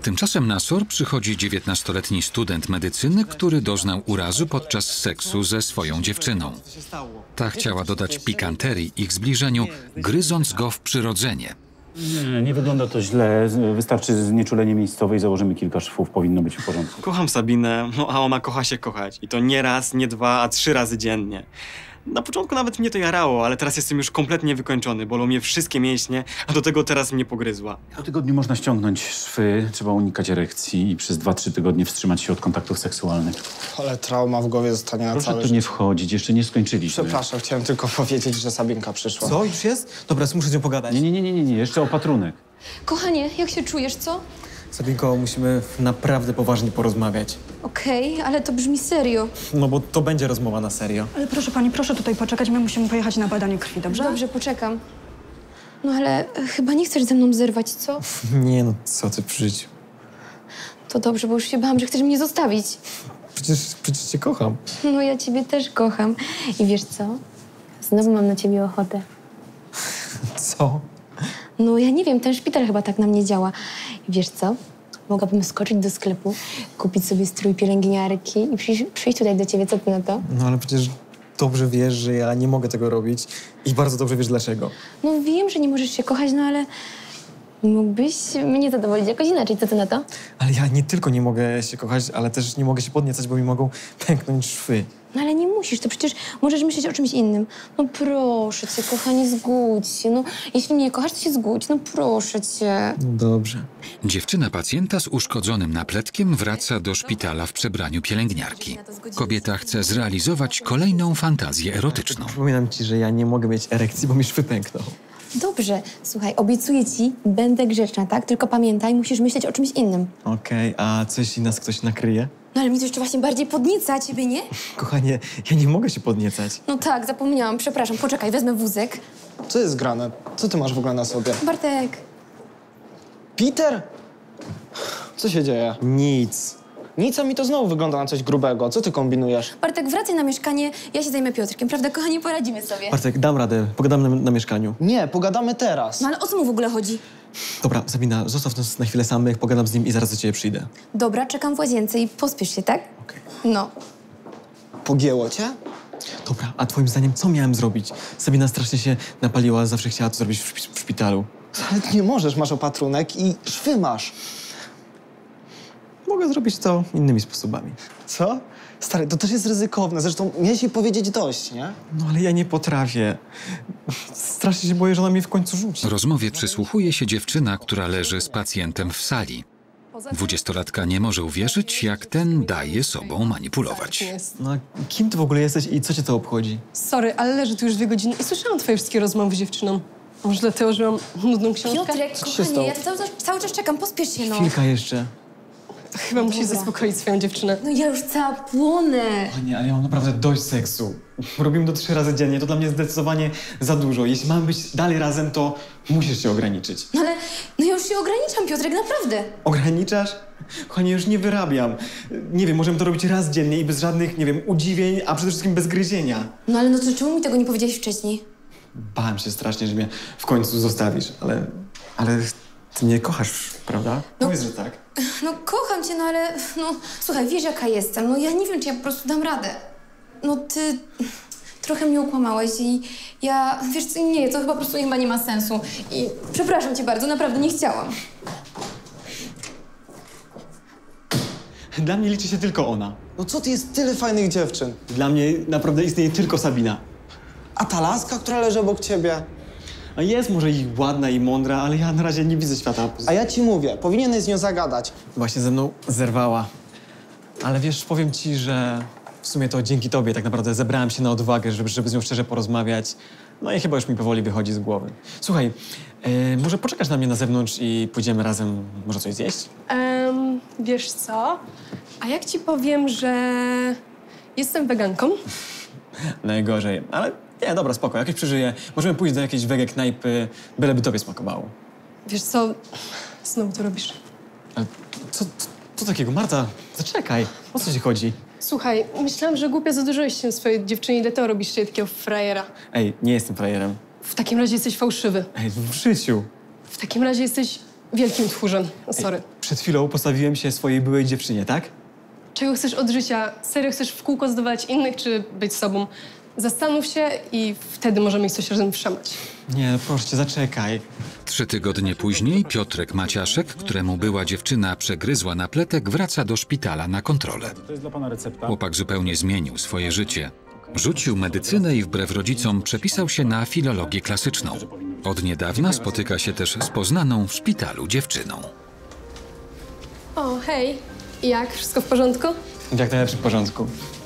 Tymczasem na SOR przychodzi 19-letni student medycyny, który doznał urazu podczas seksu ze swoją dziewczyną. Ta chciała dodać pikanterii ich zbliżeniu, gryząc go w przyrodzenie. Nie wygląda to źle. Wystarczy znieczulenie miejscowe i założymy kilka szwów. Powinno być w porządku. Kocham Sabinę, no a ona kocha się kochać. I to nie raz, nie dwa, a 3 razy dziennie. Na początku nawet mnie to jarało, ale teraz jestem już kompletnie wykończony. Bolą mnie wszystkie mięśnie, a do tego teraz mnie pogryzła. Po tygodniu można ściągnąć szwy, trzeba unikać erekcji i przez 2-3 tygodnie wstrzymać się od kontaktów seksualnych. Ale trauma w głowie zostanie na Proszę całe tu życie. nie wchodzić, jeszcze nie skończyliśmy. Przepraszam, chciałem tylko powiedzieć, że Sabinka przyszła. Co? Już jest? Dobra, muszę z nią pogadać. Nie, jeszcze opatrunek. Kochanie, jak się czujesz, co? Sabinko, musimy naprawdę poważnie porozmawiać. Okej, ale to brzmi serio. No bo to będzie rozmowa na serio. Ale proszę pani, proszę tutaj poczekać, my musimy pojechać na badanie krwi, dobrze? Dobrze, poczekam. No ale chyba nie chcesz ze mną zerwać, co? Nie no, co ty przy życiu? To dobrze, bo już się bałam, że chcesz mnie zostawić. Przecież cię kocham. No ja ciebie też kocham. I wiesz co? Znowu mam na ciebie ochotę. Co? No ja nie wiem, ten szpital chyba tak na mnie działa. I wiesz co? Mogłabym skoczyć do sklepu, kupić sobie strój pielęgniarki i przyjść tutaj do ciebie. Co ty na to? No ale przecież dobrze wiesz, że ja nie mogę tego robić i bardzo dobrze wiesz dlaczego. No wiem, że nie możesz się kochać, no ale mógłbyś mnie zadowolić jakoś inaczej. Co ty na to? Ale ja nie tylko nie mogę się kochać, ale też nie mogę się podniecać, bo mi mogą pęknąć szwy. No ale nie musisz, to przecież możesz myśleć o czymś innym. No proszę cię, kochanie, zgódź się. No, jeśli mnie kochasz, to się zgódź. No proszę cię. No dobrze. Dziewczyna pacjenta z uszkodzonym napletkiem wraca do szpitala w przebraniu pielęgniarki. Kobieta chce zrealizować kolejną fantazję erotyczną. Przypominam ci, że ja nie mogę mieć erekcji, bo mi szwy pękną. Dobrze, słuchaj, obiecuję ci, będę grzeczna, tak? Tylko pamiętaj, musisz myśleć o czymś innym. Okej, a co jeśli nas ktoś nakryje? No ale mi to jeszcze właśnie bardziej podnieca, a ciebie nie? Kochanie, ja nie mogę się podniecać. No tak, zapomniałam, przepraszam. Poczekaj, wezmę wózek. Co jest grane? Co ty masz w ogóle na sobie? Bartek. Peter? Co się dzieje? Nic. Nic, a mi to znowu wygląda na coś grubego. Co ty kombinujesz? Bartek, wracaj na mieszkanie, ja się zajmę Piotrkiem, prawda, kochanie? Poradzimy sobie. Bartek, dam radę. Pogadamy na mieszkaniu. Nie, pogadamy teraz. No ale o co mu w ogóle chodzi? Dobra, Sabina, zostaw nas na chwilę samych, pogadam z nim i zaraz do ciebie przyjdę. Dobra, czekam w łazience i pospiesz się, tak? Okej. No. Pogięło cię? Dobra, a twoim zdaniem co miałem zrobić? Sabina strasznie się napaliła, zawsze chciała to zrobić w szpitalu. Ale nie możesz, masz opatrunek i szwy masz. Mogę zrobić to innymi sposobami. Co? Stary, to też jest ryzykowne. Zresztą miałeś jej powiedzieć dość, nie? No ale ja nie potrafię. Strasznie się boję, że ona mnie w końcu rzuci. Rozmowie przysłuchuje się dziewczyna, która leży z pacjentem w sali. 20-latka nie może uwierzyć, jak ten daje sobą manipulować. No a kim ty w ogóle jesteś i co cię to obchodzi? Sorry, ale leży tu już 2 godziny i słyszałam twoje wszystkie rozmowy z dziewczyną. A może dlatego, że mam nudną książkę? Piotrek, się kochanie, stało? ja tu cały czas czekam, pospiesz się, no. Chwilka jeszcze. Chyba musisz Dobra. zaspokoić swoją dziewczynę. No ja już cała płonę. Panie, ale ja mam naprawdę dość seksu. Robimy to 3 razy dziennie, to dla mnie zdecydowanie za dużo. Jeśli mamy być dalej razem, to musisz się ograniczyć. No ale, no ja już się ograniczam, Piotrek, naprawdę. Ograniczasz? Kochanie, już nie wyrabiam. Nie wiem, możemy to robić raz dziennie i bez żadnych, nie wiem, udziwień, a przede wszystkim bez gryzienia. No ale no to czemu mi tego nie powiedziałeś wcześniej? Bałem się strasznie, że mnie w końcu zostawisz, ale ty mnie kochasz, prawda? No. Powiedz, że tak. No kocham cię, no ale, no słuchaj, wiesz jaka jestem, no ja nie wiem, czy ja po prostu dam radę. No ty trochę mnie okłamałeś i ja, wiesz co, nie, to chyba po prostu chyba nie ma sensu. I przepraszam cię bardzo, naprawdę nie chciałam. Dla mnie liczy się tylko ona. No co ty, jest tyle fajnych dziewczyn. Dla mnie naprawdę istnieje tylko Sabina. A ta laska, która leży obok ciebie? A jest może i ładna i mądra, ale ja na razie nie widzę świata. A ja ci mówię, powinieneś z nią zagadać. Właśnie ze mną zerwała. Ale wiesz, powiem ci, że w sumie to dzięki tobie tak naprawdę zebrałem się na odwagę, żeby z nią szczerze porozmawiać. No i chyba już mi powoli wychodzi z głowy. Słuchaj, może poczekasz na mnie na zewnątrz i pójdziemy razem może coś zjeść? Wiesz co? A jak ci powiem, że jestem weganką? Najgorzej, ale nie, dobra, spoko, jakoś przeżyję. Możemy pójść do jakiejś wege knajpy, byleby tobie smakowało. Wiesz co? Znowu to robisz. Ale co takiego? Marta, zaczekaj. O co ci chodzi? Słuchaj, myślałam, że głupia zadłużyłeś się swojej dziewczynie i dlatego robisz się takiego frajera. Ej, nie jestem frajerem. W takim razie jesteś fałszywy. Ej, w życiu. W takim razie jesteś wielkim tchórzem. O, sorry. przed chwilą postawiłem się swojej byłej dziewczynie, tak? Czego chcesz od życia? Serio chcesz w kółko zadowalać innych, czy być sobą? Zastanów się i wtedy możemy ich coś razem wszamać. Nie, no proszę cię, zaczekaj. 3 tygodnie później Piotrek Maciaszek, któremu była dziewczyna przegryzła napletek, wraca do szpitala na kontrolę. To jest dla pana recepta. Chłopak zupełnie zmienił swoje życie. Rzucił medycynę i wbrew rodzicom przepisał się na filologię klasyczną. Od niedawna spotyka się też z poznaną w szpitalu dziewczyną. O, hej. Jak? Wszystko w porządku? W jak najlepszym porządku.